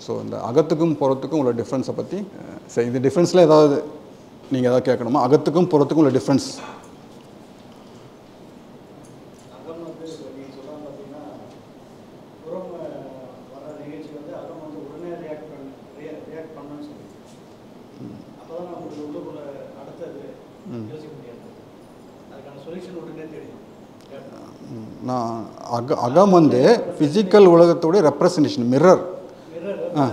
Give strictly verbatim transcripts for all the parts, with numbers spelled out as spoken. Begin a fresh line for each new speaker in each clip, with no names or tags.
So இந்த அகத்துக்கும் புறத்துக்கும் உள்ள டிஃப்ரென்ஸை பற்றி சரி, இது டிஃப்ரென்ஸில் ஏதாவது நீங்கள் ஏதாவது கேட்கணுமா? அகத்துக்கும் புறத்துக்கும் உள்ள டிஃப்ரென்ஸ். நான் அக அகம் வந்து ஃபிசிக்கல் உலகத்தோடைய ரெப்ரசன்டேஷன், மிரர். ஆ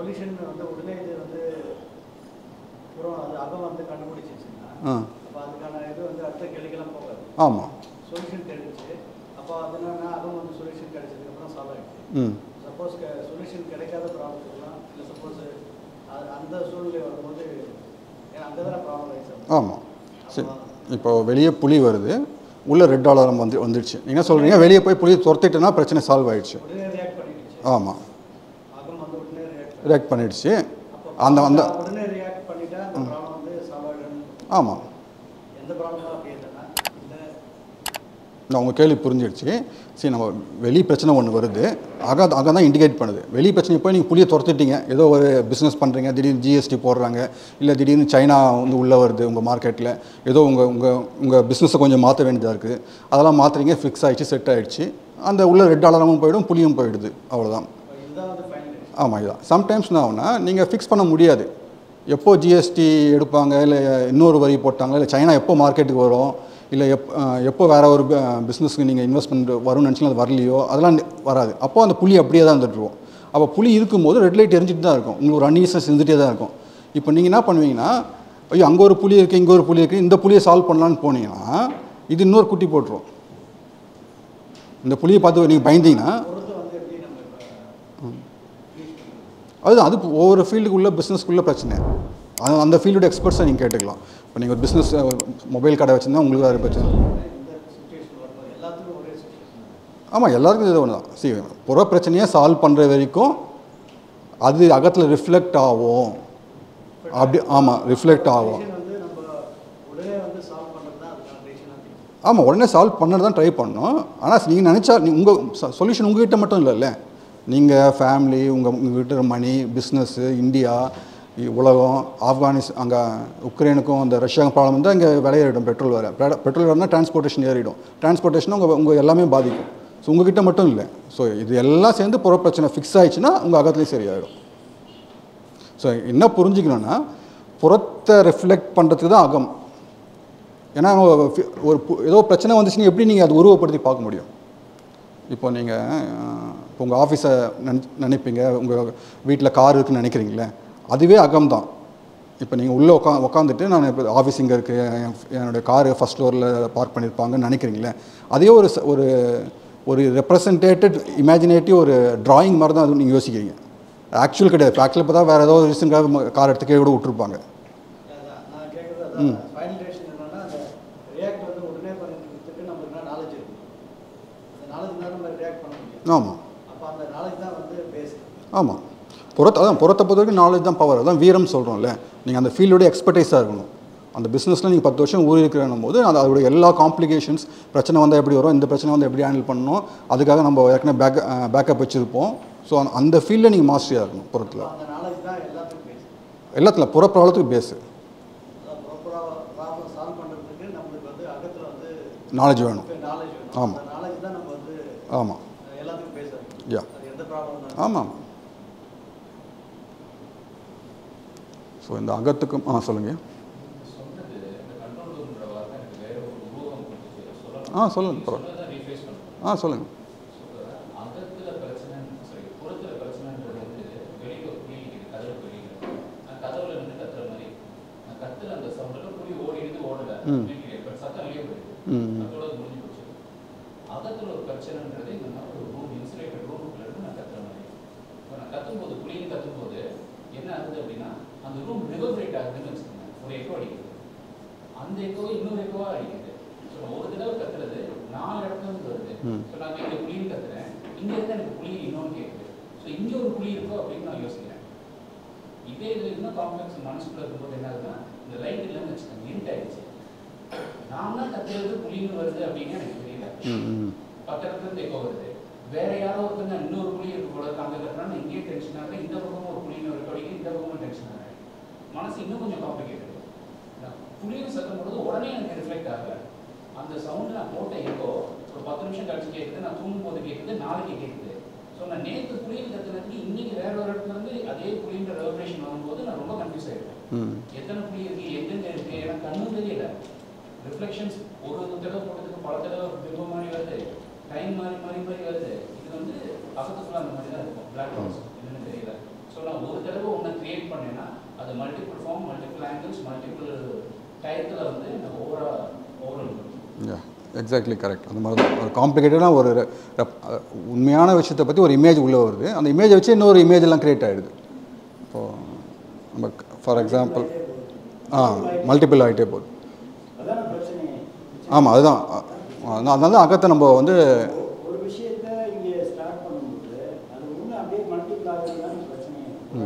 ஆமாம். ம் ஆமாம். சரி, இப்போ வெளியே புலி வருது, உள்ளே ரெட் அலாரம் வந்து வந்துடுச்சு. நீங்கள் என்ன சொல்கிறீங்க? வெளியே போய் புளியை துரத்திட்டேன்னா பிரச்சனை சால்வ் ஆகிடுச்சு. ஆமாம், ரியாக்ட் பண்ணிடுச்சு. அந்த அந்த ஆமாம், நான் உங்கள் கேள்வி புரிஞ்சிடுச்சு. சரி, நம்ம வெளி பிரச்சனை ஒன்று வருது, அக அங்கே தான் இண்டிகேட் பண்ணுது. வெளி பிரச்சனை போய் நீங்கள் புளியை துரத்திட்டீங்க, ஏதோ ஒரு பிஸ்னஸ் பண்ணுறீங்க, திடீர்னு ஜிஎஸ்டி போடுறாங்க, இல்லை திடீர்னு சைனா வந்து உள்ளே வருது உங்கள் மார்க்கெட்டில், ஏதோ உங்கள் உங்கள் உங்கள் பிஸ்னஸை கொஞ்சம் மாற்ற வேண்டியதாக இருக்குது, அதெல்லாம் மாற்றுறீங்க, ஃபிக்ஸ் ஆகிடுச்சு, செட் ஆகிடுச்சு, அந்த உள்ள ரெட் அலாரமும் போயிடும், புளியும் போயிடுது, அவ்வளோதான். ஆமாம், இதுதான். சம்டைம்ஸ் என்ன ஆகுனா நீங்கள் ஃபிக்ஸ் பண்ண முடியாது. எப்போ ஜிஎஸ்டி எடுப்பாங்க, இல்லை இன்னொரு வரி போட்டாங்க, இல்லை சைனா எப்போ மார்க்கெட்டுக்கு வரும், இல்லை எப் எப்போ வேறு ஒரு பிஸ்னஸ்க்கு நீங்கள் இன்வெஸ்ட்மெண்ட் வரும்னு நினச்சினா அது வரலையோ, அதெல்லாம் வராது. அப்போது அந்த புளி அப்படியே தான் இருந்துட்டுருவோம். அப்போ புளி இருக்கும்போது ரெட் லைட் எரிஞ்சிட்டு தான் இருக்கும், உங்களுக்கு ஒரு அன்ஈஸ்னஸ் இருந்துகிட்டே தான் இருக்கும். இப்போ நீங்கள் என்ன பண்ணுவீங்கன்னா, ஐயோ அங்கே ஒரு புளி இருக்குது, இங்கே ஒரு புளி இருக்குது, இந்த புளியை சால்வ் பண்ணலான்னு போனீங்கன்னா இது இன்னொரு குட்டி போட்டுரும். இந்த புளியை பார்த்து நீங்கள் பயந்தீங்கன்னா அதுதான், அது ஒவ்வொரு ஃபீல்டுக்குள்ளே பிஸ்னஸ்க்குள்ளே பிரச்சனை. அது அந்த ஃபீல்டோட எக்ஸ்பர்ட்ஸை நீங்கள் கேட்டுக்கலாம். இப்போ நீங்கள் ஒரு பிஸ்னஸ் மொபைல் கடை வச்சுருந்தா உங்களுக்கு வேறு பிரச்சனை. ஆமாம், எல்லாருக்கும் இது ஒன்று தான். சரி, புற பிரச்சனையை சால்வ் பண்ணுற வரைக்கும் அது அகத்தில் ரிஃப்ளெக்ட் ஆகும். அப்படி ஆமாம், ரிஃப்ளெக்ட் ஆகும். ஆமாம், உடனே சால்வ் பண்ணது தான் ட்ரை பண்ணணும். ஆனால் நீங்கள் நினச்சா நீ உங்கள் சொல்யூஷன் உங்கள்கிட்ட மட்டும் இல்லைல்ல, நீங்கள் ஃபேமிலி, உங்கள் உங்கள்கிட்ட மணி, பிஸ்னஸ்ஸு, இந்தியா, உலகம், ஆப்கானிஸ்தான், அங்கே உக்ரைனுக்கும் அந்த ரஷ்யாவுக்கும் ப்ராப்ளம் இருந்தால் இங்கே விலையேறிடும். பெட்ரோல் வேறு பெட்ரோல் வேறுனா டிரான்ஸ்போர்ட்டேஷன் ஏறிடும். டிரான்ஸ்போர்ட்டேஷன் உங்கள் உங்கள் எல்லாமே பாதிக்கும். ஸோ உங்கள்கிட்ட மட்டும் இல்லை. ஸோ இது எல்லாம் சேர்ந்து புற பிரச்சனை ஃபிக்ஸ் ஆகிடுச்சுன்னா உங்கள் அகத்துலேயும் சரியாயிடும். ஸோ என்ன புரிஞ்சுக்கணுன்னா, புறத்தை ரிஃப்ளெக்ட் பண்ணுறதுக்கு தான் அகம். ஏன்னா ஒரு ஏதோ பிரச்சனை வந்துச்சுன்னா எப்படி நீங்கள் அது உருவப்படுத்தி பார்க்க முடியும்? இப்போ நீங்கள் இப்போ உங்கள் ஆஃபீஸை நினை நினைப்பீங்க உங்கள் வீட்டில் கார் இருக்குதுன்னு நினைக்கிறீங்களே, அதுவே அகம் தான். இப்போ நீங்கள் உள்ளே உட்கா உட்காந்துட்டு நான் இப்போ ஆஃபீஸ் இங்கே இருக்குது, என்னுடைய காரு ஃபஸ்ட் ஃப்ளோரில் பார்க் பண்ணியிருப்பாங்கன்னு நினைக்கிறீங்களே, அதே ஒரு ஒரு ஒரு ரெப்ரசன்டேட்டட் இமேஜினேட்டிவ் ஒரு ட்ராயிங் மாதிரி தான் அது நீங்கள் யோசிக்கிறீங்க. ஆக்சுவல் கிடையாது. ஆக்சுவலாக இப்போ தான் வேறு ஏதோ ஒரு ரீசனுக்காக கார் எடுத்து கீழே கூட விட்டுருப்பாங்க. ம் ஆமாம் ஆமாம், புறத்தை அதான் புறத்தை பொறுத்த வரைக்கும் நாலேஜ் தான் பவர். அதான் வீரம் சொல்கிறோம்ல. நீங்கள் அந்த ஃபீல்டோடைய எக்ஸ்பர்டைஸாக இருக்கணும். அந்த பிஸ்னஸில் நீங்கள் பத்து வருஷம் ஊறி இருக்கிறனும் போது அது அதோடைய எல்லா காம்ப்ளிகேஷன்ஸ், பிரச்சனை வந்தால் எப்படி வரும், இந்த பிரச்சனை வந்து எப்படி ஹேண்டில் பண்ணணும், அதுக்காக நம்ம ஏற்கனவே பேக் பேக்கப் வச்சுருப்போம். ஸோ அந்த ஃபீல்டில் நீங்கள் மாஸ்டரியாக இருக்கணும். புறத்தில் எல்லாத்துல புற ப்ராப்ளத்துக்கு பேஸு நாலேஜ் வேணும். ஆமாம் ஆமாம் யா ஆமாம். ஸோ இந்த அகத்துக்கும் ஆ சொல்லுங்கள். ஆ சொல்லுங்கள் பரவாயில்ல. ஆ சொல்லுங்கள். ம் ம்
அகத்தில் ஒரு பிரச்சனைன்றது இந்த மாதிரி ஒரு ரூம், இன்சுலேட்டட் ரூமுக்குள்ள இருந்து நான் கத்துற மாதிரி. இப்போ நான் கத்தும்போது புளின்னு கத்தும்போது என்ன ஆகுது அப்படின்னா, அந்த ரூம் ரிவர்பரேட் ஆகுதுன்னு வச்சுக்கோங்க. ஒரு எக்கோ அடிக்குது, அந்த எக்கோவை இன்னொரு எக்கோவாக அடிக்குது. ஸோ நான் ஒரு தடவை கத்துறது நாலு இடத்துல இருந்து வருது. ஸோ நான் இங்கே புளின்னு கத்துறேன், இங்கே இருந்து எனக்கு புளி இன்னொன்று கேட்குது. ஸோ இங்கே ஒரு புளி இருக்கோ அப்படின்னு நான் யோசிக்கிறேன். இதே இது இன்னும் காம்ப்ளெக்ஸ் மனசுக்குள்ள இருக்கும்போது என்ன ஆகுதுன்னா, இந்த லைட் இல்லைன்னு வச்சுக்கோங்க, இருட் ஆயிடுச்சு. நான் தான் கத்துறது புளின்னு வருது அப்படின்னு எனக்கு தெரியல. பக்கத்துல இருந்து எக்கோ வருது, வேற யாரோ ஒருத்தங்க இன்னொரு புலி இருக்கு போல இருக்கு அங்கே கட்டுறான்னு இங்கேயே டென்ஷன் ஆகுது, இந்த பக்கமும் ஒரு புலின்னு ஒரு கடிக்கு இந்த பக்கமும் டென்ஷன் ஆகுது. மனசு இன்னும் கொஞ்சம் காம்ப்ளிகேட்டட். புலின்னு சத்தம் போடுறது உடனே எனக்கு ரிஃப்ளெக்ட் ஆகல. அந்த சவுண்டு நான் போட்ட எக்கோ ஒரு பத்து நிமிஷம் கழிச்சு கேட்குது, நான் தூங்கும் போது கேட்குது, நாளைக்கு கேட்குது. ஸோ நான் நேற்று புலின்னு கத்துனதுக்கு இன்னைக்கு வேற ஒரு இடத்துல இருந்து அதே புலின்ற ரெவல்யூஷன் வரும்போது நான் ரொம்ப கன்ஃபியூஸ் ஆகிடுவேன். எத்தனை புலி இருக்கு, எங்கெங்க இருக்கு, எனக்கு கண்ணும் தெரியல. ரிஃப்ளெக்ஷன்ஸ் ஒரு தடவை போட்டதுக்கு பல தடவை பிம்பம் மாதிரி வருது, டைம் மாறி மாறி மாறி வருது. இது வந்து அகத்துக்குள்ள அந்த மாதிரி தான் இருக்கும், பிளாக் ஹவுஸ் என்னன்னு தெரியல. ஸோ நான் ஒரு தடவை ஒன்று கிரியேட் பண்ணேன்னா அது multiple form, multiple angles, multiple டயத்தில் வந்து எனக்கு ஓவரா ஓவரால்
யா எக்ஸாக்ட்லி கரெக்ட். அந்த மாதிரி தான் ஒரு காம்ப்ளிகேட்டடான ஒரு உண்மையான விஷயத்தை பற்றி ஒரு இமேஜ் உள்ளே வருது, அந்த இமேஜை வச்சு இன்னொரு இமேஜ் எல்லாம் க்ரியேட் ஆகிடுது. இப்போது நம்ம ஃபார் எக்ஸாம்பிள் ஆ மல்டிபிள் ஆகிட்டே போகுது. ஆமாம் அதுதான், அதனால தான் அகத்தை நம்ம வந்து
ஒரு விஷயத்தை இங்கே ஸ்டார்ட் பண்ணும்போது அது ஒன்று அப்படியே மல்டிபிள் ஆகிறது தான் பிரச்சனை.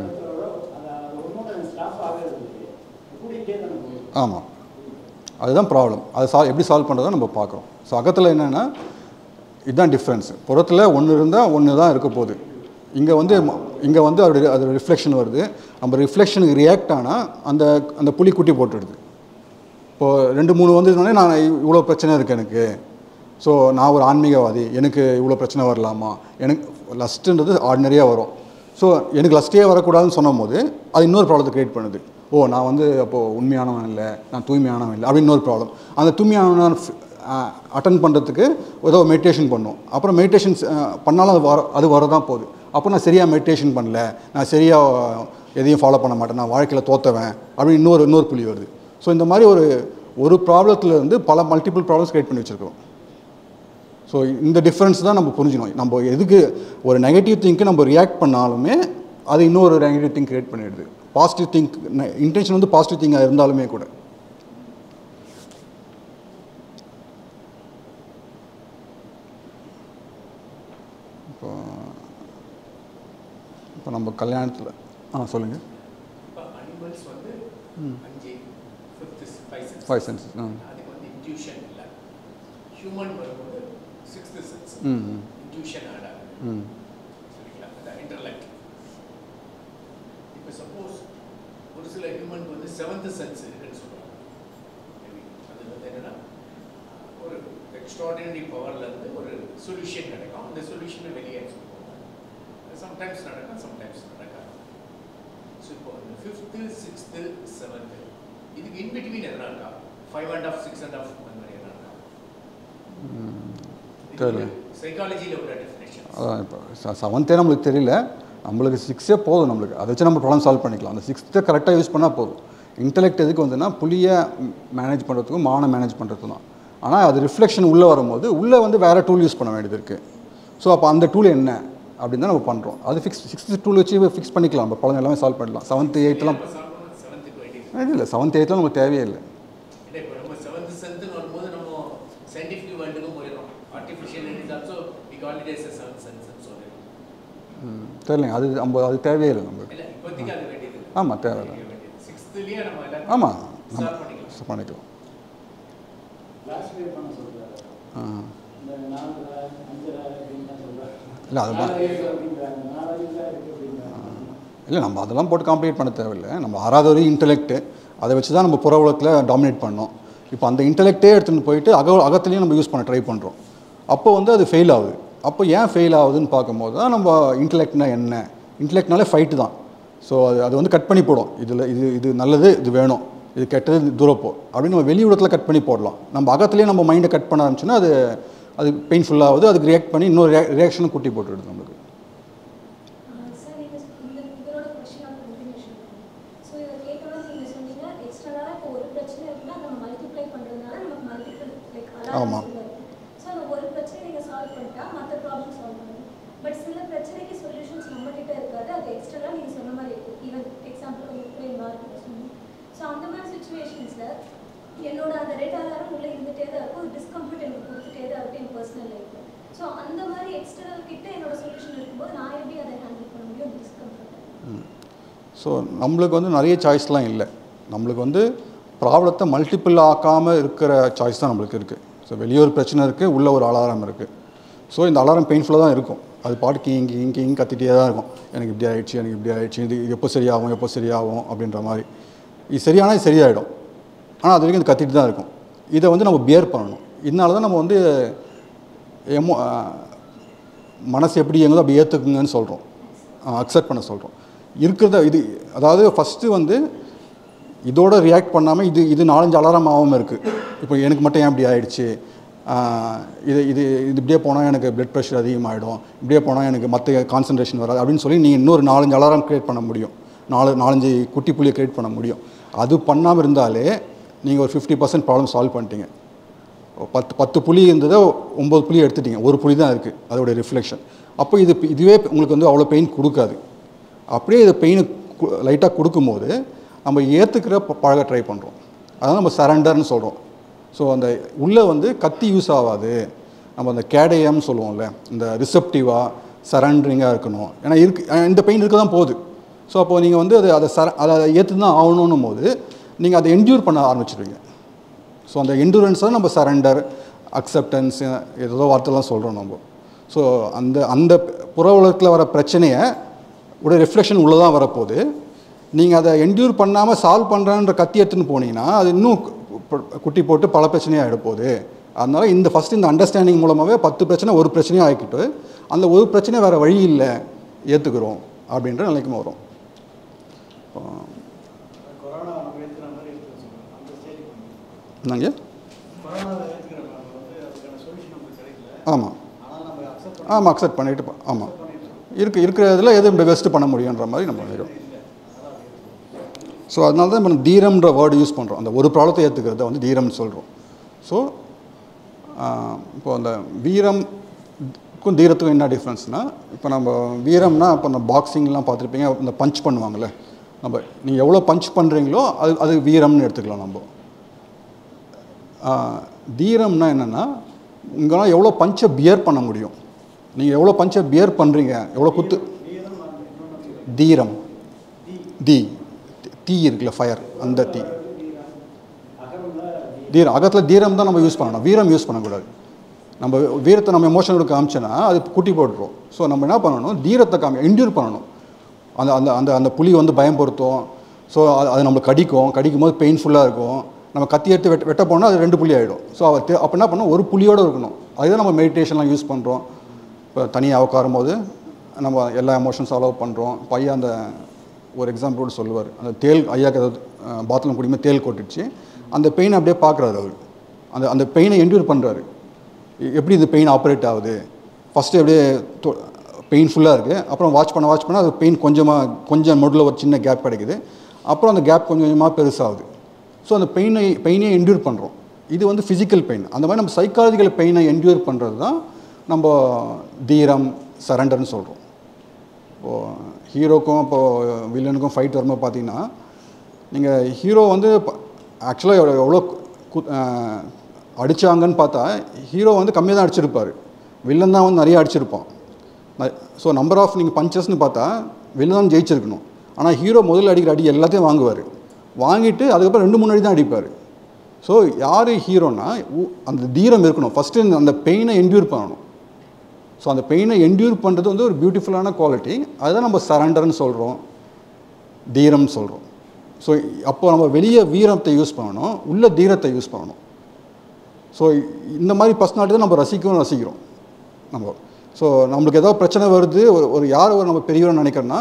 ஒன்றும் ஸ்டாப் ஆகிறது கூடிக்கிட்டே தான் போகுது.
ஆமாம் அதுதான் ப்ராப்ளம். அதை சா எப்படி சால்வ் பண்ணுறதை நம்ம பார்க்குறோம். ஸோ அகத்தில் என்னென்னா இதுதான் டிஃப்ரென்ஸ். புறத்தில் ஒன்று இருந்தால் ஒன்று தான் இருக்க போகுது. இங்கே வந்து இங்கே வந்து அதோட அதோட ரிஃப்ளெக்ஷன் வருது. நம்ம ரிஃப்ளெக்ஷனுக்கு ரியாக்ட் ஆனால் அந்த அந்த புலி குட்டி போட்டுடுது. இப்போது ரெண்டு மூணு வந்ததுனாலே நான் இவ்வளோ பிரச்சனை இருக்குது எனக்கு, ஸோ நான் ஒரு ஆன்மீகவாதி, எனக்கு இவ்வளோ பிரச்சனை வரலாமா, எனக்கு லஸ்ட்டுன்றது ஆர்டினரியாக வரும். ஸோ எனக்கு லஸ்ட்டே வரக்கூடாதுன்னு சொன்னும் போது அது இன்னொரு ப்ராப்ளத்தை க்ரியேட் பண்ணுது. ஓ நான் வந்து அப்போது உண்மையானவன் இல்லை, நான் தூய்மையானவன் இல்லை அப்படின்னு இன்னொரு ப்ராப்ளம். அந்த தூய்மையானவன் அட்டன் பண்ணுறதுக்கு ஏதோ மெடிடேஷன் பண்ணும். அப்புறம் மெடிடேஷன் பண்ணாலும் அது வர அது வரதான் போகுது. அப்போ நான் சரியாக மெடிடேஷன் பண்ணல, நான் சரியாக எதையும் ஃபாலோ பண்ண மாட்டேன், நான் வாழ்க்கையில் தோத்தவன் அப்படின்னு இன்னொரு இன்னொரு புள்ளி வருது. ஸோ இந்த மாதிரி ஒரு ஒரு ப்ராப்ளத்தில் இருந்து பல மல்டிபிள் ப்ராப்ளம்ஸ் க்ரியேட் பண்ணி வச்சுருக்கோம். ஸோ இந்த டிஃப்ரென்ஸ் தான் நம்ம புரிஞ்சுக்கணும். நம்ம எதுக்கு ஒரு நெகட்டிவ் திங்க்கு நம்ம ரியாக்ட் பண்ணாலுமே அது இன்னொரு நெகட்டிவ் திங்க் க்ரியேட் பண்ணிடுது. பாசிட்டிவ் திங்க் இன்டென்ஷன் வந்து பாசிட்டிவ் திங்காக இருந்தாலுமே கூட. இப்போ இப்போ நம்ம கல்யாணத்தில் ஆ சொல்லுங்கள்.
அனிமல்ஸ் வந்து அஞ்சு
ஃபைவ் சென்ஸ்
அதுக்கு வந்து இன்ட்யூஷன் இல்லை. ஹியூமன் வரும்போது சிக்ஸ்த் சென்ஸ் இன்ட்யூஷன் ஆட் ஆகுது. சரிங்களா? அதான் இன்டர்லெக்ட். இப்போ சப்போஸ் ஒரு சில ஹியூமனுக்கு வந்து செவன்த் சென்ஸ் இருக்குன்னு சொல்கிறாங்க. அது வந்து என்னன்னா ஒரு எக்ஸ்ட்ராடினரி பவர்லேருந்து ஒரு சொல்யூஷன் கிடைக்கும். அந்த சொல்யூஷனை வெளியே சொல்லுவாங்க. சம்டைம்ஸ் நடக்கும், சம்டைம்ஸ் நடக்காது. ஸோ இப்போ அந்த ஃபிஃப்த்து சிக்ஸ்த்து செவன்த்து இதுக்கு இன்பிட்வீன் எதனா இருக்கா? Five and half six and half அந்த மாதிரி எதனா இருக்கா?
தெரியல.
சைக்காலஜியில் ஒரு டெஃபினேஷன்.
அதான் இப்போ செவன்த்தே நம்மளுக்கு தெரியல, நம்மளுக்கு சிக்ஸே போதும். நம்மளுக்கு அதை வச்சு நம்ம ப்ராப்ளம் சால்வ் பண்ணிக்கலாம். அந்த சிக்ஸ்த்தை கரெக்டாக யூஸ் பண்ணால் போதும். இன்டெலெக்ட் எதுக்கு வந்துன்னா புளியை மேனேஜ் பண்ணுறதுக்கும் மானை மேனேஜ் பண்ணுறதுக்கும் தான். ஆனால் அது ரிஃப்ளெக்ஷன் உள்ளே வரும்போது உள்ளே வந்து வேறு டூல் யூஸ் பண்ண வேண்டியது இருக்குது. ஸோ அப்போ அந்த டூல் என்ன அப்படின்னு தான் நம்ம பண்ணுறோம். அது ஃபிக்ஸ் சிக்ஸ்த்து டூல் வச்சு ஃபிக்ஸ் பண்ணிக்கலாம். நம்ம பழம் எல்லாமே சால்வ் பண்ணலாம். செவன்த்து எயித்தெலாம் இல்லை, செவன்த் எயித்தெலாம் நமக்கு தேவையே இல்லை.
இப்போ நம்ம செவன்த் சென்த்துன்னு வரும்போது நம்ம சயின்டிஃபிக் வேர்ல்டுக்கும் போயிடும். Artificial is also we call it as seventh சென்ஸ்னு சொல்லிடுறோம்.
தெரியலைங்க, அது நம்ம அது தேவையே இல்லை நம்மளுக்கு.
இல்லை இப்போதைக்கு அது வேண்டியது.
ஆமாம் தேவை இல்லை.
சிக்ஸ்த்துலேயே நம்ம எல்லாம்
ஆமாம்
சால்வ்
நம்ம
பண்ணிக்கலாம்.
பண்ணிக்கலாம்.
கிளாஸிஃபை பண்ண சொல்கிறாரு.
ஆ
இந்த நாலு அஞ்சு அப்படின்னு தான் சொல்கிறாரு.
இல்லை அதுதான்
அப்படின்றாங்க, நாலு இருக்குது அப்படின்றாங்க.
இல்லை நம்ம அதெல்லாம் போட்டு காம்ப்ளிகேட் பண்ண தேவையில்லை. நம்ம ஆறாவது வரையும் இன்டெலெக்ட்டு அதை வச்சு தான் நம்ம புற உலகத்தில் டாமினேட் பண்ணோம். இப்போ அந்த இன்டெலெக்டே எடுத்துகிட்டு போயிட்டு அக அகத்துலேயும் நம்ம யூஸ் பண்ண ட்ரை பண்ணுறோம். அப்போ வந்து அது ஃபெயில் ஆகுது. அப்போ ஏன் ஃபெயில் ஆகுதுன்னு பார்க்கும்போது தான் நம்ம இன்டெலெக்ட்னா என்ன, இன்டெலெக்ட்னாலே ஃபைட்டு தான். ஸோ அது அது வந்து கட் பண்ணி போடும். இதில் இது இது நல்லது, இது வேணும், இது கெட்டது, இது தூரப்போ அப்படின்னு நம்ம வெளி உலகத்தில் கட் பண்ணி போடலாம். நம்ம அகத்துலேயே நம்ம மைண்டை கட் பண்ண ஆரம்பிச்சுன்னா அது அது பெயின்ஃபுல்லாகுது. அதுக்கு ரியாக்ட் பண்ணி இன்னொரு ரியாக்ஷனும் கூட்டி போட்டுவிடுது நம்மளுக்கு. ஆமாம்
ஸோ அந்த ஒரு பிரச்சனை நீங்கள் சால்வ் பண்ணிட்டா மற்ற ப்ராப்ளம் சால்வ் பண்ணுங்க. பட் சில பிரச்சனைக்கு சொல்யூஷன்ஸ் நம்மகிட்ட இருக்காது, அது எக்ஸ்ட்ரா நீங்கள் சொன்ன மாதிரி இருக்கும். ஈவன் எக்ஸாம்பிள் உங்களுக்கு மார்க் சொன்னீங்க. ஸோ அந்த மாதிரி சுச்சுவேஷன்ஸில் என்னோட அந்த ரெட் அலாரம் உள்ளே இருந்துகிட்டே தான் இருக்கும், ஒரு டிஸ்கம்ஃபர்ட் எனக்கு கொடுத்துட்டே தான் இருக்கும் என் பர்சனல் லைஃப்பில். ஸோ அந்த மாதிரி எக்ஸ்டர்னல் கிட்ட என்னோட சொல்யூஷன் இருக்கும்போது நான் எப்படி அதை ஹேண்டில் பண்ண முடியும் டிஸ்கம்ஃபர்ட்?
ஸோ நம்மளுக்கு வந்து நிறைய சாய்ஸ்லாம் இல்லை. நம்மளுக்கு வந்து ப்ராப்ளத்தை மல்டிபிள் ஆக்காமல் இருக்கிற சாய்ஸ் தான் நம்மளுக்கு இருக்குது. ஸோ வெளியே ஒரு பிரச்சனை இருக்குது, உள்ளே ஒரு அலாரம் இருக்குது. ஸோ இந்த அலாரம் பெயின்ஃபுல்லாக தான் இருக்கும். அது பாட்டுக்கு இங்கே இங்கே இங்கே கத்திட்டே தான் இருக்கும். எனக்கு இப்படி ஆகிடுச்சு, எனக்கு இப்படி ஆகிடுச்சு, இது எப்போ சரியாகும் எப்போ சரியாகும் அப்படின்ற மாதிரி. இது சரியானால் இது சரியாயிடும். ஆனால் அது வரைக்கும் இது கத்திட்டு தான் இருக்கும். இதை வந்து நம்ம பியர் பண்ணணும். இதனால தான் நம்ம வந்து எமோ மனசு எப்படி இயங்குதோ அப்படி ஏற்றுக்குங்கன்னு சொல்கிறோம், அக்செப்ட் பண்ண சொல்கிறோம். இருக்கிறத இது அதாவது ஃபஸ்ட்டு வந்து இதோட ரியாக்ட் பண்ணாமல் இது இது நாலஞ்சு அலாரம் ஆகாமல் இருக்குது. இப்போ எனக்கு மட்டும் ஏன் இப்படி ஆகிடுச்சு, இது இது இது இப்படியே போனால் எனக்கு பிளட் ப்ரெஷர் அதிகமாகிடும், இப்படியே போனால் எனக்கு மற்ற கான்சன்ட்ரேஷன் வராது அப்படின்னு சொல்லி நீங்கள் இன்னொரு நாலஞ்சு அலாரம் க்ரியேட் பண்ண முடியும், நாலு நாலஞ்சு குட்டி புள்ளியை க்ரியேட் பண்ண முடியும். அது பண்ணாமல் இருந்தாலே நீங்கள் ஒரு ஃபிஃப்டி பர்சன்ட் ப்ராப்ளம் சால்வ் பண்ணிட்டீங்க. பத்து பத்து புள்ளி இருந்ததை ஒம்பது புள்ளி எடுத்துட்டீங்க, ஒரு புள்ளி தான் இருக்குது அதோடைய ரிஃப்ளெக்ஷன். அப்போ இது இதுவே உங்களுக்கு வந்து அவ்வளோ பெயின் கொடுக்காது. அப்படியே இது பெயினு லைட்டாக கொடுக்கும்போது நம்ம ஏற்றுக்கிற பழக ட்ரை பண்ணுறோம். அதான் நம்ம சரண்டர்னு சொல்கிறோம். ஸோ அந்த உள்ளே வந்து கத்தி யூஸ் ஆகாது, நம்ம அந்த கேடயம்னு சொல்லுவோம்ல, இந்த ரிசப்டிவாக சரண்டரிங்காக இருக்கணும். ஏன்னா இருக்கு இந்த பெயின் இருக்க தான் போகுது. ஸோ அப்போது நீங்கள் வந்து அது அதை சர அதை ஏற்று தான் ஆகணும் போது நீங்கள் அதை என்டியூர் பண்ண ஆரம்பிச்சிடுவீங்க. ஸோ அந்த என்டூரன்ஸ் தான் நம்ம சரண்டர், அக்செப்டன்ஸ், ஏதோ வார்த்தைலாம் சொல்கிறோம் நம்ம. ஸோ அந்த அந்த புற உலகத்தில் வர பிரச்சனையை உடைய ரிஃப்ளெக்ஷன் உள்ளே தான் வரப்போகுது. நீங்கள் அதை என்டியூர் பண்ணாமல் சால்வ் பண்ணுறன்ற கத்தி எடுத்துன்னு போனீங்கன்னா அது இன்னும் குட்டி போட்டு பல பிரச்சனையாக எடுப்போகுது. அதனால் இந்த ஃபஸ்ட்டு இந்த அண்டர்ஸ்டாண்டிங் மூலமாகவே பத்து பிரச்சனை ஒரு பிரச்சனையாக ஆக்கிட்டு அந்த ஒரு பிரச்சனை வேறு வழி இல்லை ஏற்றுக்கிறோம் அப்படின்ற நிலைக்கு வரும். என்னங்க? ஆமாம் ஆமாம் அக்செப்ட் பண்ணிவிட்டு ஆமாம் இருக்கு இருக்கிறதுல எது பெஸ்ட்டு பண்ண முடியுன்ற மாதிரி நம்ம பண்ணிடுறோம். ஸோ அதனால தான் நம்ம தீரம்ன்ற வேர்டு யூஸ் பண்ணுறோம். அந்த ஒரு ப்ராப்ளத்தை ஏற்றுக்கிறத வந்து தீரம்னு சொல்கிறோம். ஸோ இப்போ அந்த வீரம்க்கும் தீரத்துக்கும் என்ன டிஃப்ரென்ஸ்னால், இப்போ நம்ம வீரம்னா இப்போ அந்த பாக்ஸிங்லாம் பார்த்துருப்பீங்க, இந்த பஞ்ச் பண்ணுவாங்கள்ல, நம்ம நீங்கள் எவ்வளோ பஞ்ச் பண்ணுறீங்களோ அது அது வீரம்னு எடுத்துக்கலாம். நம்ம தீரம்னா என்னென்னா உங்களால் எவ்வளோ பஞ்சை பியர் பண்ண முடியும், நீங்கள் எவ்வளோ பஞ்சை பியர் பண்ணுறீங்க, எவ்வளோ குத்து. தீரம் தீ தீ இருக்குல்ல, ஃபயர், அந்த தீ தீரம். அகத்தில் தீரம் தான் நம்ம யூஸ் பண்ணணும், வீரம் யூஸ் பண்ணக்கூடாது. நம்ம வீரத்தை நம்ம எமோஷனோட காமிச்சோன்னா அது குட்டி போட்டுரும். ஸோ நம்ம என்ன பண்ணணும், தீரத்தை காமி என்டியூர் பண்ணணும். அந்த அந்த அந்த அந்த புலி வந்து பயம்படுத்தும். ஸோ அது அது நம்மளுக்கு கடிக்கும், கடிக்கும் போது பெயின்ஃபுல்லாக இருக்கும். நம்ம கத்தி எடுத்து வெட்ட வெட்ட போனால் அது ரெண்டு புள்ளி ஆகிடும். ஸோ அவர் அப்போ என்ன பண்ணணும், ஒரு புள்ளியோடு இருக்கணும். அதுதான் நம்ம மெடிடேஷன்லாம் யூஸ் பண்ணுறோம். இப்போ தனியாக உட்காரும் போது நம்ம எல்லா எமோஷன்ஸ் அலோவ் பண்ணுறோம். பையன் அந்த ஒரு எக்ஸாம்பிளோடு சொல்லுவார், அந்த தேல் ஐயாக்கு ஏதாவது பாத்ரூம் குடியுமே தேல் கொட்டுச்சு, அந்த பெயினை அப்படியே பார்க்குறாரு அவர். அந்த அந்த பெயினை என்டியூர் பண்ணுறாரு. எப்படி இந்த பெயின் ஆப்ரேட் ஆகுது, ஃபஸ்ட்டு அப்படியே பெயின்ஃபுல்லாக இருக்குது, அப்புறம் வாட்ச் பண்ண வாட்ச் பண்ண அது பெயின் கொஞ்சமாக கொஞ்சம் நடுவில் ஒரு சின்ன கேப் கிடைக்குது, அப்புறம் அந்த கேப் கொஞ்சம் கொஞ்சமாக பெருசாகுது. ஸோ அந்த பெயினை பெயினே என்டியூர் பண்ணுறோம். இது வந்து ஃபிசிக்கல் பெயின். அந்த மாதிரி நம்ம சைக்காலஜிக்கல் பெயினை என்டியூர் பண்ணுறது தான் நம்ம தீரம், சரண்டர்னு சொல்கிறோம். இப்போது ஹீரோக்கும் இப்போது வில்லனுக்கும் ஃபைட் வரும்போது பார்த்தீங்கன்னா, நீங்கள் ஹீரோ வந்து ஆக்சுவலாக எவ்வளோ அடித்தாங்கன்னு பார்த்தா ஹீரோ வந்து கம்மியாக தான் அடிச்சிருப்பார், வில்லன் தான் வந்து நிறைய அடிச்சிருப்பான். ஸோ நம்பர் ஆஃப் நீங்கள் பஞ்சஸ்ன்னு பார்த்தா வில்லன் தான் ஜெயிச்சிருக்கணும். ஆனால் ஹீரோ முதல்ல அடிக்கிற அடி எல்லாத்தையும் வாங்குவார், வாங்கிட்டு அதுக்கப்புறம் ரெண்டு மூணு அடி தான் அடிப்பார். ஸோ யார் ஹீரோனா அந்த தீரம் இருக்கணும், ஃபஸ்ட்டு அந்த பெயினை என்டியூர் பண்ணணும். ஸோ அந்த பெயினை என்டியூர் பண்ணுறது வந்து ஒரு பியூட்டிஃபுல்லான குவாலிட்டி. அதுதான் நம்ம சரண்டர்னு சொல்கிறோம், தீரம்னு சொல்கிறோம். ஸோ அப்போ நம்ம வெளியே வீரத்தை யூஸ் பண்ணணும், உள்ள தீரத்தை யூஸ் பண்ணணும். ஸோ இந்த மாதிரி பர்சனாலிட்டி தான் நம்ம ரசிக்கவும் ரசிக்கிறோம் நம்ம. ஸோ நம்மளுக்கு ஏதோ பிரச்சனை வருது, ஒரு ஒரு யார் ஒரு நம்ம பெரியவர்னு நினைக்கிறோன்னா,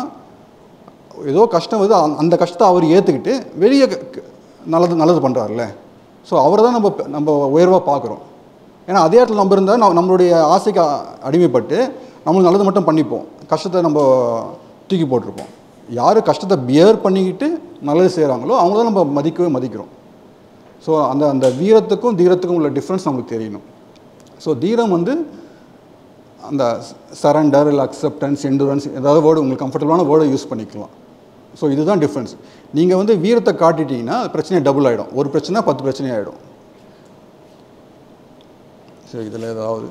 ஏதோ கஷ்டம் வருது, அந்த கஷ்டத்தை அவர் ஏற்றுக்கிட்டு வெளியே நல்லது நல்லது பண்ணுறாருல்ல, ஸோ அவரை தான் நம்ம நம்ம உயர்வாக பார்க்குறோம். ஏன்னா அதே இடத்துல நம்ம இருந்தால் நம்ம நம்மளுடைய ஆசைக்கு அடிமைப்பட்டு நம்மளுக்கு நல்லது மட்டும் பண்ணிப்போம், கஷ்டத்தை நம்ம தூக்கி போட்டிருப்போம். யார் கஷ்டத்தை பியர் பண்ணிக்கிட்டு நல்லது செய்கிறாங்களோ அவங்கள தான் நம்ம மதிக்கவே மதிக்கிறோம். ஸோ அந்த அந்த வீரத்துக்கும் தீரத்துக்கும் உள்ள டிஃப்ரென்ஸ் நம்மளுக்கு தெரியணும். ஸோ தீரம் வந்து அந்த சரண்டர் இல்லை அக்செப்டன்ஸ், என்டூரன்ஸ், ஏதாவது வேர்டு உங்களுக்கு கம்ஃபர்டபுளான வேர்டை யூஸ் பண்ணிக்கலாம். ஸோ இதுதான் டிஃப்ரென்ஸ். நீங்கள் வந்து வீரத்தை காட்டிட்டீங்கன்னா பிரச்சனை டபுள் ஆகிடும், ஒரு பிரச்சனை பத்து பிரச்சனை ஆகிடும். சரி, இதில் ஏதாவது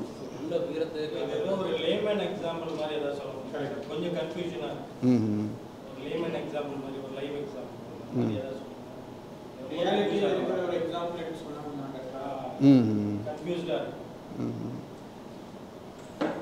ம் ம் ம்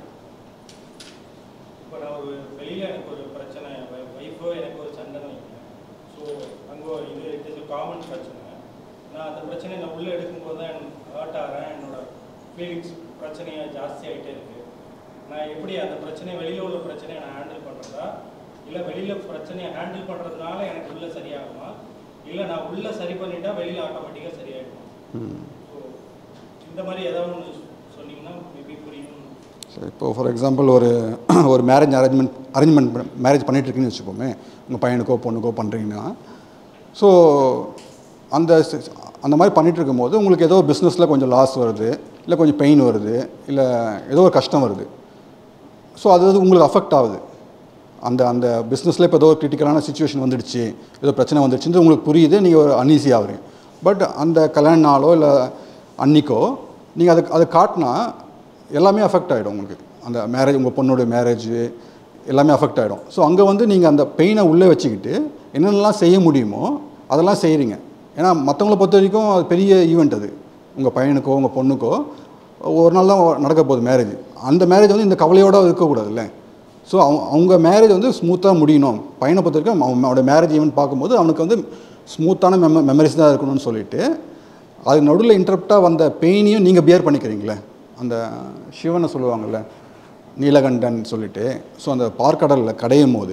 காமன் பிரச்சனை. நான் அந்த பிரச்சனையை நான் உள்ளே எடுக்கும்போது தான் எனக்கு ஹர்ட் ஆகிறேன். என்னோட ஃபீலிங்ஸ் பிரச்சனையாக ஜாஸ்தி ஆகிட்டே இருக்குது. நான் எப்படி அந்த பிரச்சனையை வெளியில் உள்ள பிரச்சனையை நான் ஹேண்டில் பண்ணுறதா, இல்லை வெளியில் பிரச்சனையை ஹேண்டில் பண்ணுறதுனால எனக்கு உள்ளே சரியாகுமா, இல்லை நான் உள்ளே சரி பண்ணிட்டா வெளியில் ஆட்டோமேட்டிக்காக சரியாயிடுமா? ஸோ இந்த மாதிரி ஏதாவது ஒன்று சொன்னீங்கன்னா மேபி புரியும்.
ஸோ இப்போ ஃபார் எக்ஸாம்பிள் ஒரு ஒரு மேரேஜ் அரேஞ்ச்மெண்ட் அரேஞ்ச்மெண்ட் மேரேஜ் பண்ணிகிட்ருக்குன்னு வச்சுக்கோமே, உங்கள் பையனுக்கோ பொண்ணுக்கோ பண்ணுறீங்கன்னா, ஸோ அந்த அந்த மாதிரி பண்ணிகிட்டு இருக்கும்போது உங்களுக்கு ஏதோ பிஸ்னஸில் கொஞ்சம் லாஸ் வருது, இல்லை கொஞ்சம் பெயின் வருது, இல்லை ஏதோ ஒரு கஷ்டம் வருது. ஸோ அது வந்து உங்களுக்கு அஃபெக்ட் ஆகுது. அந்த அந்த பிஸ்னஸில் இப்போ ஏதோ ஒரு கிரிட்டிக்கலான சுச்சுவேஷன் வந்துடுச்சு, ஏதோ பிரச்சனை வந்துடுச்சுன்னு உங்களுக்கு புரியுது, நீங்கள் ஒரு அன்ஈஸி ஆகுறீங்க. பட் அந்த கல்யாண நாளோ இல்லை அன்றைக்கோ நீங்கள் அதுக்கு அதை காட்டினா எல்லாமே அஃபெக்ட் ஆகிடும் உங்களுக்கு. அந்த மேரேஜ், உங்கள் பொண்ணோட மேரேஜ் எல்லாமே அஃபெக்ட் ஆகிடும். ஸோ அங்கே வந்து நீங்கள் அந்த பெயினை உள்ளே வச்சுக்கிட்டு என்னென்னலாம் செய்ய முடியுமோ அதெல்லாம் செய்கிறீங்க. ஏன்னா மற்றவங்கள பொறுத்த வரைக்கும் அது பெரிய ஈவெண்ட். அது உங்கள் பையனுக்கோ உங்கள் பொண்ணுக்கோ ஒரு நாள் தான் நடக்க போகுது மேரேஜ். அந்த மேரேஜ் வந்து இந்த கவலையோடு இருக்கக்கூடாதுல்ல. ஸோ அவங்க அவங்க மேரேஜ் வந்து ஸ்மூத்தாக முடியணும். பையனை பொறுத்த வரைக்கும் அவனோட மேரேஜ் ஈவெண்ட் பார்க்கும்போது அவனுக்கு வந்து ஸ்மூத்தான மெம மெமரிஸ் தான் இருக்கணும்னு சொல்லிவிட்டு அது நடுவில் இன்டரப்டாக வந்த பெயினையும் நீங்கள் பியர் பண்ணிக்கிறீங்களே. அந்த சிவனை சொல்லுவாங்கள்ல, நீலகண்டன் சொல்லிட்டு. ஸோ அந்த பார்க்கடலில் கடையும் போது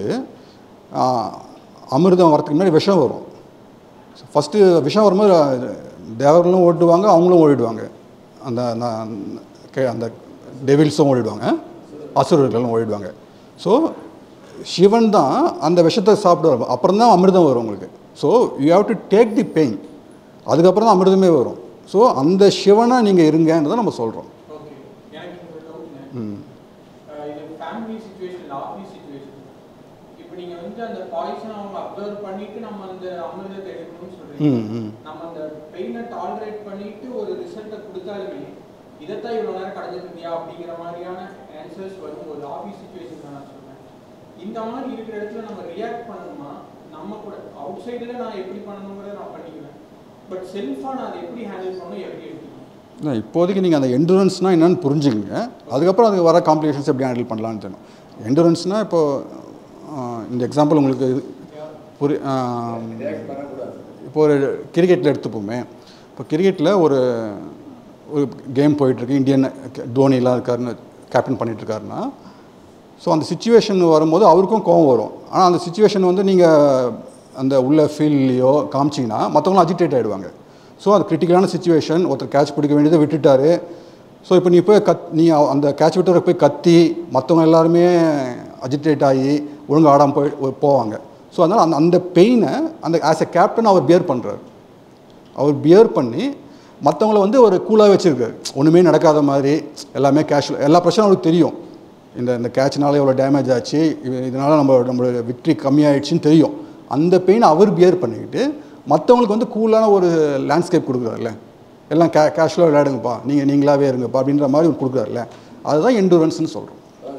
அமிர்தம் வரத்துக்கு முன்னாடி விஷம் வரும். ஃபஸ்ட்டு விஷம் வரும்போது தேவர்களும் ஓடுவாங்க, அவங்களும் ஓடிடுவாங்க. அந்த அந்த டெவில்ஸும் ஓடிடுவாங்க, அசுரர்களும் ஓடிடுவாங்க. ஸோ சிவன் தான் அந்த விஷத்தை சாப்பிடுவார். அப்புறம் தான் அமிர்தம் வரும் உங்களுக்கு. So you have to take the pain, அதுக்கப்புறம் தான் அமிர்தமே வரும். ஸோ அந்த சிவனை நீங்கள் இருங்கன்றதை நம்ம சொல்கிறோம்.
ஓகே, எனக்கு ஒரு டவுட்.
ம்
இது ஃபேமிலி சிச்சுவேஷன், ஆஃபீஸ் சிச்சுவேஷன். இப்போ நீங்கள் வந்து அந்த பாய்சனை அவங்க அப்சர்வ் பண்ணிட்டு நம்ம அந்த அமிர்தத்தை எடுக்கணும்னு சொல்கிறீங்க.
ம் ம்
நம்ம அந்த பெயினை டாலரேட் பண்ணிட்டு ஒரு ரிசல்ட்டை கொடுத்தாலுமே இதைத்தான் இவ்வளோ நேரம் கடந்துட்டு இருந்தியா அப்படிங்கிற மாதிரியான ஆன்சர்ஸ் வரும் ஒரு ஆஃபீஸ் சிச்சுவேஷன் தான் நான் சொல்கிறேன். இந்த மாதிரி இருக்கிற இடத்துல நம்ம ரியாக்ட் பண்ணணுமா? நம்ம கூட அவுட் சைடில் நான் எப்படி பண்ணணுங்கிறத நான் பண்ணிக்குவேன். பட் செல்ஃபாக நான் அதை எப்படி ஹேண்டில் பண்ணணும், எப்படி எடுத்துக்கணும்?
இல்லை, இப்போதைக்கு நீங்கள் அந்த எண்டூரன்ஸ்னால் என்னென்னு புரிஞ்சுக்கங்க. அதுக்கப்புறம் அதுக்கு வர காம்ப்ளிகேஷன்ஸ் எப்படி ஹேண்டில் பண்ணலான்னு தெரியும். எண்டூரன்ஸ்னால் இப்போது இந்த எக்ஸாம்பிள் உங்களுக்கு புரி இப்போ ஒரு கிரிக்கெட்டில் எடுத்துப்போமே. இப்போ கிரிக்கெட்டில் ஒரு ஒரு கேம் போயிட்டுருக்கு, இந்தியன் தோனிலாம் இருக்காருன்னு கேப்டன் பண்ணிகிட்ருக்காருன்னா, ஸோ அந்த சுச்சுவேஷன் வரும்போது அவருக்கும் கோவம் வரும். ஆனால் அந்த சுச்சுவேஷன் வந்து நீங்கள் அந்த உள்ள ஃபீல்லையோ காமிச்சிங்கன்னா மற்றவங்களும் அஜிடேட் ஆகிடுவாங்க. ஸோ அது கிரிட்டிக்கலான சுச்சுவேஷன், ஒருத்தர் கேட்ச் பிடிக்க வேண்டியதை விட்டுட்டாரு. ஸோ இப்போ நீ போய் கத் நீ அந்த கேட்ச் விட்டவரை போய் கத்தி மற்றவங்க எல்லாருமே அஜிடேட் ஆகி ஒழுங்கு ஆடாமல் போய் போவாங்க. ஸோ அதனால் அந்த அந்த பெயினை அந்த ஆஸ் எ கேப்டன் அவர் பியர் பண்ணுறாரு. அவர் பியர் பண்ணி மற்றவங்கள வந்து ஒரு கூலாக வச்சுருக்காரு. ஒன்றுமே நடக்காத மாதிரி எல்லாமே கேஷுவல், எல்லா பிரச்சனையும் அவருக்கு தெரியும். இந்த இந்த கேட்ச்னால எவ்வளோ டேமேஜ் ஆச்சு, இதனால் நம்ம நம்மளோட விக்ட்ரி கம்மியாயிடுச்சின்னு தெரியும். அந்த பெயினை அவர் பியர் பண்ணிக்கிட்டு மற்றவங்களுக்கு வந்து கூலான ஒரு லேண்ட்ஸ்கேப் கொடுக்குறாருல்ல. எல்லாம் கே கேஷுவலாக விளையாடுங்கப்பா, நீங்கள் நீங்களாகவே இருங்கப்பா அப்படின்ற மாதிரி ஒரு கொடுக்குறாருல்ல. அதுதான் எண்டூரன்ஸ்னு சொல்கிறோம்.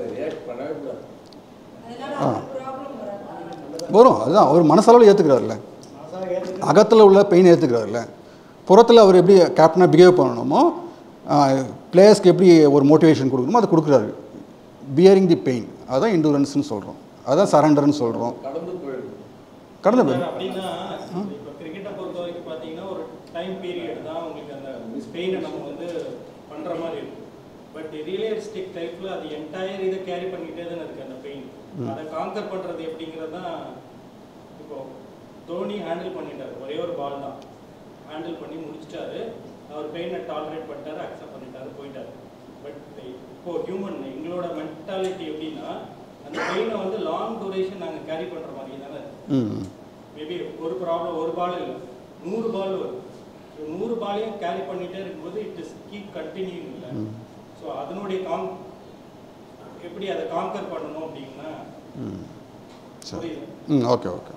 ஆ வரும், அதுதான் அவர் மனசளவில் ஏற்றுக்கிறாருல்ல. அகத்தில் உள்ள பெயின் ஏற்றுக்கிறாருல்ல. புறத்தில் அவர் எப்படி கேப்டனாக பிஹேவ் பண்ணணுமோ, பிளேயர்ஸ்க்கு எப்படி ஒரு மோட்டிவேஷன் கொடுக்கணுமோ அதை கொடுக்குறாரு. பியரிங் தி பெயின், அதுதான் எண்டூரன்ஸ்னு சொல்கிறோம். அதுதான் சரண்டர்னு சொல்கிறோம். கடந்து போய்
அப்படின்னா இப்போ கிரிக்கெட்டை பொறுத்த வரைக்கும் பார்த்தீங்கன்னா ஒரு டைம் பீரியட் தான் உங்களுக்கு அந்த பெயினை நம்ம வந்து பண்ணுற மாதிரி இருக்கும். பட் ரியலிஸ்டிக் டைப்பில் அது என்டையர் இதை கேரி பண்ணிகிட்டே தானே இருக்குது அந்த பெயின். அதை காங்கர் பண்ணுறது எப்படிங்கிறது தான். இப்போ தோனி ஹேண்டில் பண்ணிட்டார், ஒரே ஒரு பால் தான் ஹேண்டில் பண்ணி முடிச்சிட்டாரு. அவர் பெயினை டாலரேட் பண்ணிட்டாரு, அக்செப்ட் பண்ணிட்டாரு, போயிட்டார். பட் இப்போ ஹியூமன் எங்களோட மென்டாலிட்டி எப்படின்னா அந்த பெயினை வந்து லாங் டூரேஷன் நாங்கள் கேரி பண்ணுற மாதிரி தானே. மேபி ஒரு ப்ராப்ளம் ஒரு பால் இல்லை, நூறு பால் வரும். ஸோ நூறு பாலையும் கேரி பண்ணிகிட்டே இருக்கும்போது இட் இஸ் கீப் கண்டினியூங் இல்லை. ஸோ அதனுடைய காங் எப்படி அதை காங்கர் பண்ணணும் அப்படின்னா புரியுது.
ம் ஓகே ஓகே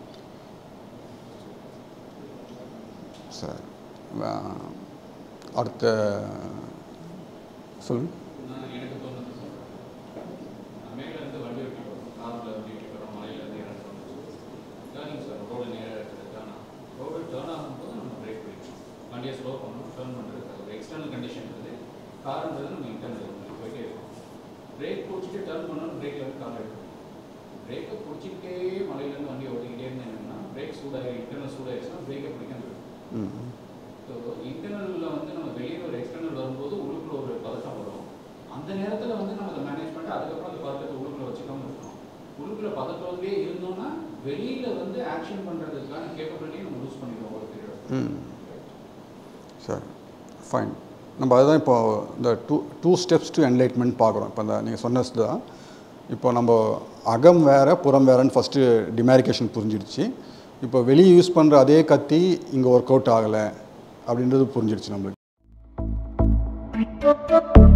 சரி. அடுத்த சொல்லுங்கள்.
எனக்கு தோணுது சார், மேலேருந்து வண்டி ஓட்டி போகிறோம், காரில் வண்டி ஓட்டி போகிறோம், மலையிலேருந்து இறங்கணும். டேர்னிங் சார், ரோடு நேராக எடுத்துகிட்டு டேர்ன் ஆகும். ரோடு டேர்ன் ஆகும்போது நம்ம பிரேக் பிடிக்கணும், வண்டியை ஸ்லோ பண்ணணும். டேர்ன் பண்ணுறதுக்கு ஒரு எக்ஸ்டர்னல் கண்டிஷன் இருக்குது. காருன்றது நம்ம இன்டர்னல் போயிட்டே இருக்கும். பிரேக் பிடிச்சிட்டு டேர்ன் பண்ணணும், பிரேக்கில் வந்து கார் எடுக்கணும். பிரேக்கை பிடிச்சிக்கிட்டே மலையிலேருந்து வண்டி ஓட்டிக்கிட்டே இருந்தால் என்னென்னா பிரேக் சூடாகி இன்டர்னல் சூடாகிடுச்சுன்னா பிரேக்கை பிடிக்க ஸோ இன்டர்னலில் வந்து நம்ம வெளியில் ஒரு எக்ஸ்டர்னல் வரும்போது உள்ளுக்குள்ள ஒரு பதட்டம் வரும். அந்த நேரத்தில் வந்து நம்ம அதை மேனேஜ் பண்ணிட்டு அதுக்கப்புறம் அந்த பதட்டத்தை உள்ளுக்குள்ள வச்சுக்காம இருக்கணும். உள்ளுக்குள்ள பதட்டத்திலே இருந்தோம்னா வெளியில் வந்து ஆக்ஷன் பண்ணுறதுக்கான கேப்பபிலிட்டியை நம்ம லூஸ் பண்ணிடுவோம் ஒரு பீரியட்.
ம் சரி ஃபைன். நம்ம அதுதான் இப்போ இந்த two two steps to enlightenment பார்க்குறோம். இப்போ இந்த நீங்கள் சொன்னது தான் இப்போ நம்ம அகம் வேறு புறம் வேறுன்னு ஃபஸ்ட்டு டிமாரிகேஷன் புரிஞ்சிடுச்சு. இப்போ வெளியே யூஸ் பண்ணுற அதே கத்தி இங்கே ஒர்க் அவுட் ஆகலை அப்படின்றது புரிஞ்சிடுச்சு நம்மளுக்கு.